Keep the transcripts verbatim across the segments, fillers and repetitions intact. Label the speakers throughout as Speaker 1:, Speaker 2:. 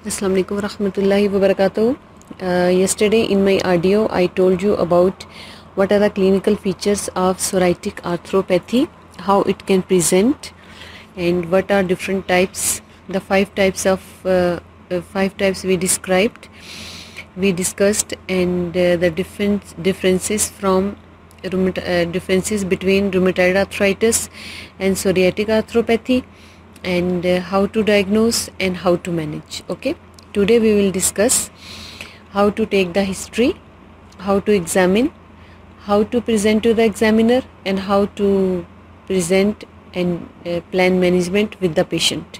Speaker 1: Assalamu alaikum warahmatullahi wabarakatuh. Uh, yesterday in my audio I told you about what are the clinical features of psoriatic arthropathy, how it can present, and what are different types, the five types of uh, uh, five types we described, we discussed, and uh, the different differences from uh, differences between rheumatoid arthritis and psoriatic arthropathy, and uh, how to diagnose and how to manage. Okay, today we will discuss how to take the history, how to examine, how to present to the examiner, and how to present and uh, plan management with the patient.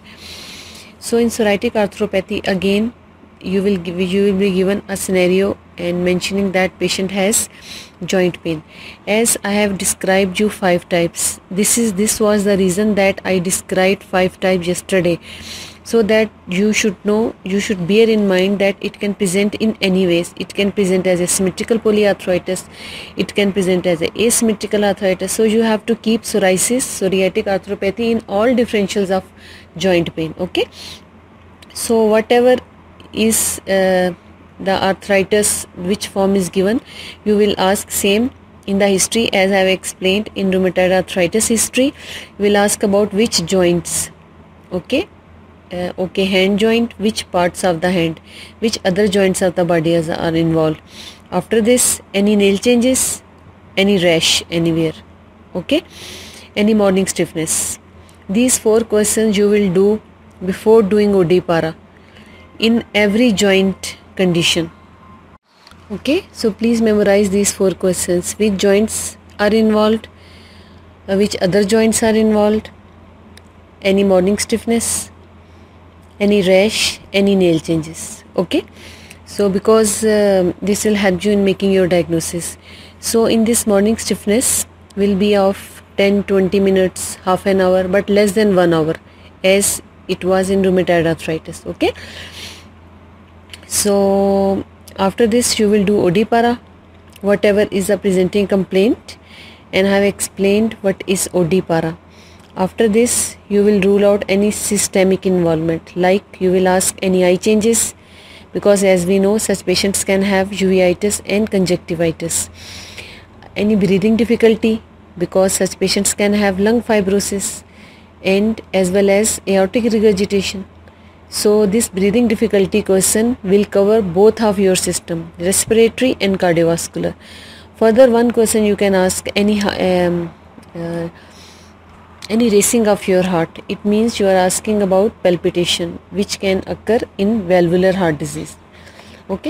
Speaker 1: So in psoriatic arthropathy, again you will give you will be given a scenario and mentioning that patient has joint pain. As I have described you five types, this is this was the reason that I described five types yesterday, so that you should know, you should bear in mind that it can present in any ways. It can present as a symmetrical polyarthritis, it can present as a asymmetrical arthritis. So you have to keep psoriasis, psoriatic arthropathy in all differentials of joint pain. Okay, so whatever is uh, the arthritis, which form is given, you will ask same in the history as I have explained in rheumatoid arthritis history. You will ask about which joints. Okay, uh, okay, hand joint, which parts of the hand, which other joints of the body are involved. After this, any nail changes, any rash anywhere, okay, any morning stiffness. These four questions you will do before doing O D para in every joint condition. Okay, so please memorize these four questions: which joints are involved, uh, which other joints are involved, any morning stiffness, any rash, any nail changes. Okay, so because uh, this will help you in making your diagnosis. So in this, morning stiffness will be of ten to twenty minutes, half an hour, but less than one hour as it was in rheumatoid arthritis. Okay, so after this you will do O D para, whatever is the presenting complaint, and I have explained what is O D para. After this you will rule out any systemic involvement, like you will ask any eye changes, because as we know such patients can have uveitis and conjunctivitis. Any breathing difficulty, because such patients can have lung fibrosis and as well as aortic regurgitation. So this breathing difficulty question will cover both of your system, respiratory and cardiovascular. Further, one question you can ask, any um, uh, any racing of your heart. It means you are asking about palpitation, which can occur in valvular heart disease. Okay,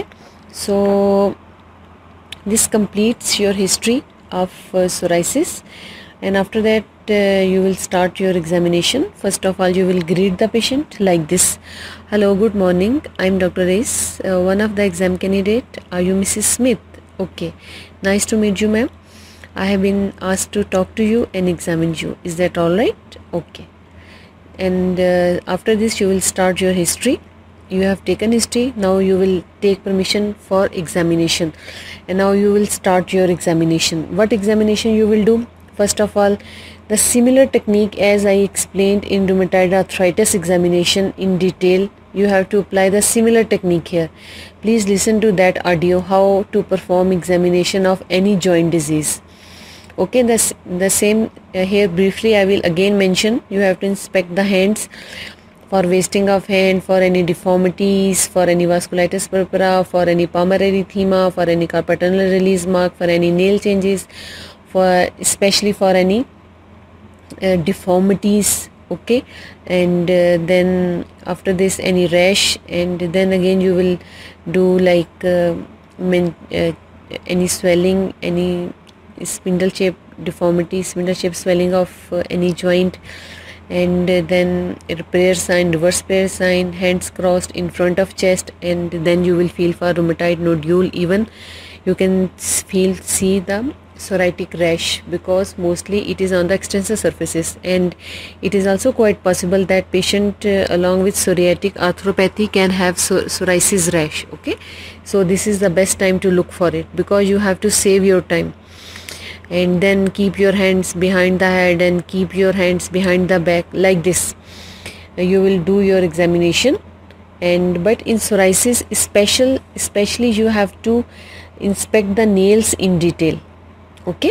Speaker 1: so this completes your history of uh, psoriasis, and after that uh, you will start your examination. First of all, you will greet the patient like this: hello, good morning, I am Doctor Reis, uh, one of the exam candidate. Are you Missus Smith? Okay, nice to meet you, ma'am. I have been asked to talk to you and examine you. Is that all right? Okay. And uh, after this you will start your history. You have taken history, now you will take permission for examination, and now you will start your examination. What examination you will do? First of all, the similar technique as I explained in rheumatoid arthritis examination in detail, you have to apply the similar technique here. Please listen to that audio, how to perform examination of any joint disease. Okay, the, the same uh, here briefly I will again mention. You have to inspect the hands for wasting of hand, for any deformities, for any vasculitis purpura, for any palmar erythema, for any carpal tunnel release mark, for any nail changes, for especially for any uh, deformities. Okay, and uh, then after this any rash, and then again you will do like uh, min, uh, any swelling, any spindle shape deformity, spindle shape swelling of uh, any joint, and uh, then a prayer sign, reverse prayer sign, hands crossed in front of chest, and then you will feel for rheumatoid nodule. Even you can feel see the psoriatic rash, because mostly it is on the extensor surfaces, and it is also quite possible that patient uh, along with psoriatic arthropathy can have psoriasis rash. Okay, so this is the best time to look for it, because you have to save your time. And then keep your hands behind the head and keep your hands behind the back like this. You will do your examination and but in psoriasis special especially you have to inspect the nails in detail, okay,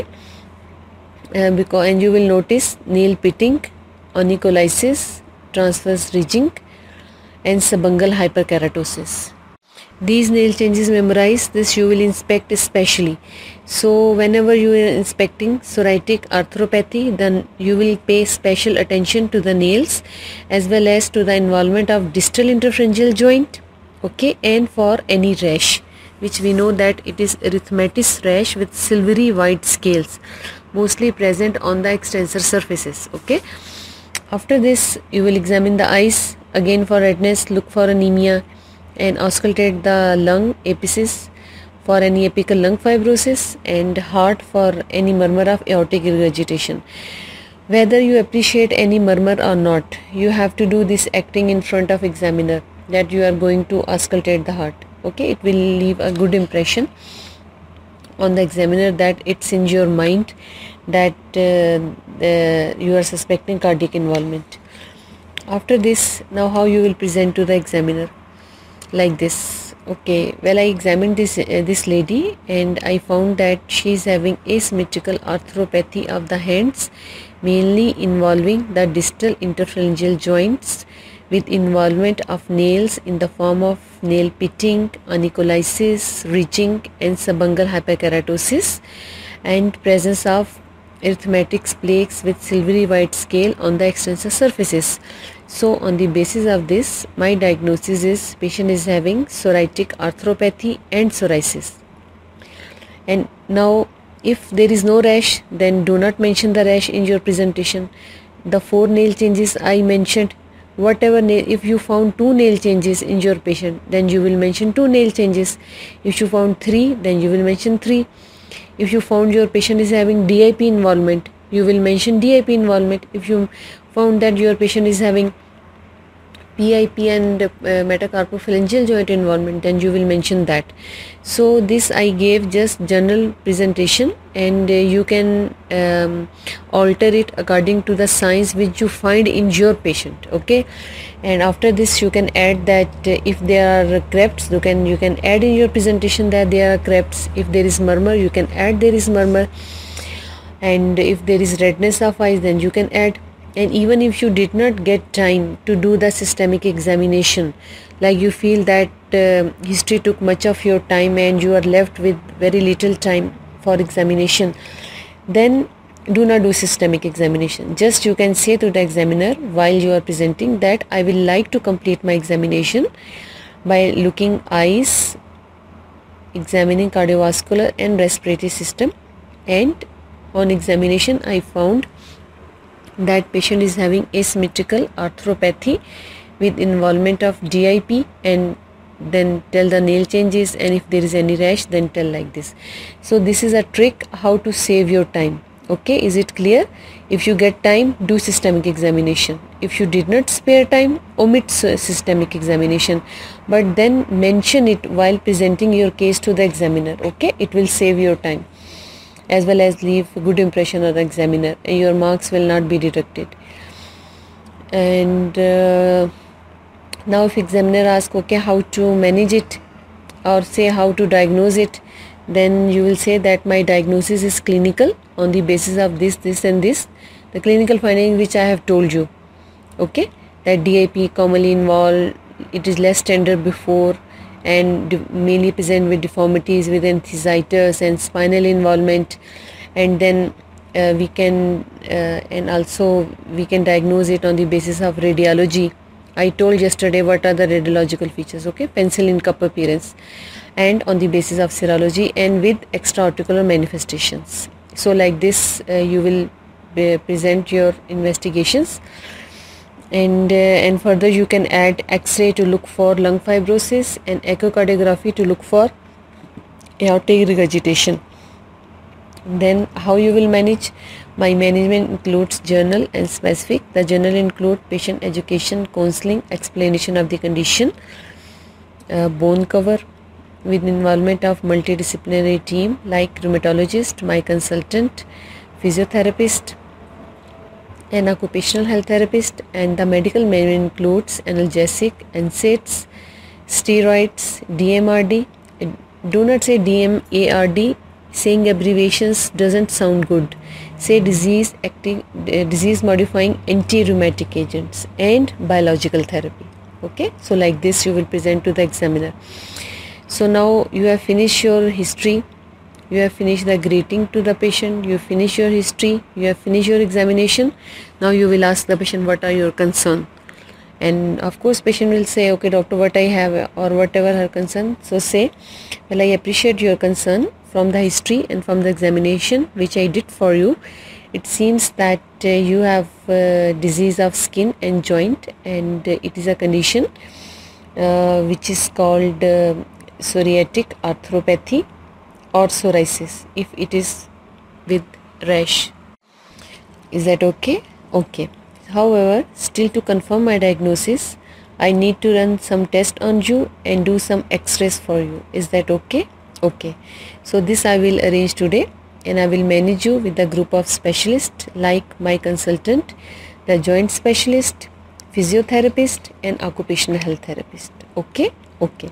Speaker 1: uh, because and you will notice nail pitting, onycholysis, transverse ridging and subungual hyperkeratosis. These nail changes memorize, this you will inspect especially. So whenever you are inspecting psoriatic arthropathy, then you will pay special attention to the nails as well as to the involvement of distal interphalangeal joint, okay, and for any rash, which we know that it is erythematous rash with silvery white scales mostly present on the extensor surfaces, okay. After this you will examine the eyes again for redness, look for anemia and auscultate the lung apices for any apical lung fibrosis and heart for any murmur of aortic regurgitation. Whether you appreciate any murmur or not, you have to do this acting in front of examiner that you are going to auscultate the heart, okay. It will leave a good impression on the examiner that it's in your mind that uh, the, you are suspecting cardiac involvement. After this, now how you will present to the examiner, like this, okay. Well, I examined this uh, this lady and I found that she is having asymmetrical arthropathy of the hands, mainly involving the distal interphalangeal joints with involvement of nails in the form of nail pitting, onycholysis, ridging and subungual hyperkeratosis, and presence of erythematous plaques with silvery white scale on the extensor surfaces. So on the basis of this, my diagnosis is patient is having psoriatic arthropathy and psoriasis. And now if there is no rash, then do not mention the rash in your presentation. The four nail changes I mentioned, whatever nail, if you found two nail changes in your patient, then you will mention two nail changes. If you found three, then you will mention three. If you found your patient is having D I P involvement, you will mention D I P involvement. If you found that your patient is having P I P and uh, metacarpophalangeal joint involvement, then you will mention that. So this I gave just general presentation, and uh, you can um, alter it according to the signs which you find in your patient, okay. And after this you can add that uh, if there are crepes, you can you can add in your presentation that there are crepes. If there is murmur, you can add there is murmur, and if there is redness of eyes, then you can add. And even if you did not get time to do the systemic examination, like you feel that uh, history took much of your time and you are left with very little time for examination, then do not do systemic examination. Just you can say to the examiner while you are presenting that I will like to complete my examination by looking eyes, examining cardiovascular and respiratory system, and on examination I found that patient is having asymmetrical arthropathy with involvement of D I P, and then tell the nail changes, and if there is any rash, then tell like this. So this is a trick how to save your time, okay. Is it clear? If you get time, do systemic examination. If you did not spare time, omit systemic examination, but then mention it while presenting your case to the examiner, okay. It will save your time as well as leave a good impression on the examiner, and your marks will not be deducted. And uh, now if examiner asks, okay, how to manage it, or say how to diagnose it, then you will say that my diagnosis is clinical on the basis of this, this and this, the clinical finding which I have told you, okay, that D I P commonly involved, it is less tender before, and mainly present with deformities with enthesitis and spinal involvement, and then uh, we can uh, and also we can diagnose it on the basis of radiology. I told yesterday what are the radiological features, okay, pencil in cup appearance, and on the basis of serology and with extraarticular manifestations. So like this uh, you will uh, present your investigations. And uh, and further you can add X-ray to look for lung fibrosis and echocardiography to look for aortic regurgitation. Then how you will manage? My management includes journal and specific. The journal include patient education, counseling, explanation of the condition, uh, bone cover with involvement of multidisciplinary team like rheumatologist, my consultant, physiotherapist, an occupational health therapist, and the medical management includes analgesic, N SAIDs, steroids, D M R D. Do not say D M A R D. Saying abbreviations doesn't sound good. Say disease acting, uh, disease modifying anti-rheumatic agents and biological therapy. Okay, so like this you will present to the examiner. So now you have finished your history, you have finished the greeting to the patient, you finish your history, you have finished your examination. Now you will ask the patient what are your concern, and of course patient will say, okay doctor, what I have, or whatever her concern. So say, well, I appreciate your concern. From the history and from the examination which I did for you, it seems that uh, you have uh, disease of skin and joint, and uh, it is a condition uh, which is called uh, psoriatic arthropathy or psoriasis if it is with rash. Is that okay? Okay. However, still to confirm my diagnosis, I need to run some tests on you and do some x-rays for you. Is that okay? Okay. So this I will arrange today, and I will manage you with a group of specialists like my consultant, the joint specialist, physiotherapist and occupational health therapist. Okay? Okay.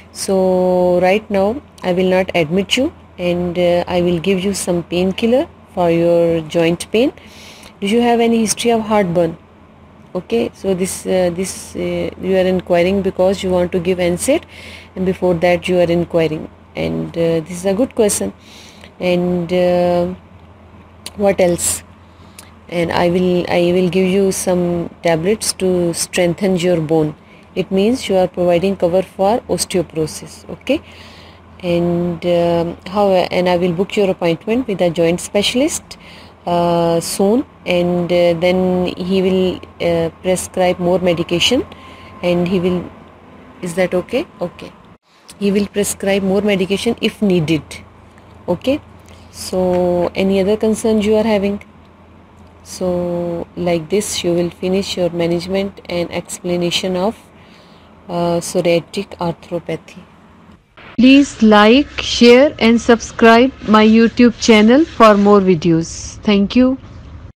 Speaker 1: So right now I will not admit you, and uh, I will give you some painkiller for your joint pain. Do you have any history of heartburn? Okay, so this uh, this uh, you are inquiring because you want to give N SAID, and before that you are inquiring, and uh, this is a good question. And uh, what else? And I will I will give you some tablets to strengthen your bone. It means you are providing cover for osteoporosis. Okay, and um, how and I will book your appointment with a joint specialist uh, soon, and uh, then he will uh, prescribe more medication, and he will, is that okay? Okay, he will prescribe more medication if needed. Okay, so any other concerns you are having? So like this you will finish your management and explanation of uh, psoriatic arthropathy. Please like, share and subscribe my YouTube channel for more videos. Thank you.